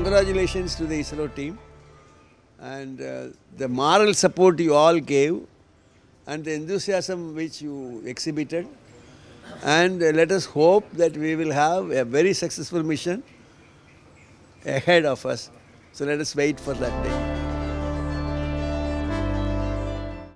congratulations to the ISRO team and the moral support you all gave and the enthusiasm which you exhibited. And let us hope that we will have a very successful mission ahead of us. So let us wait for that day.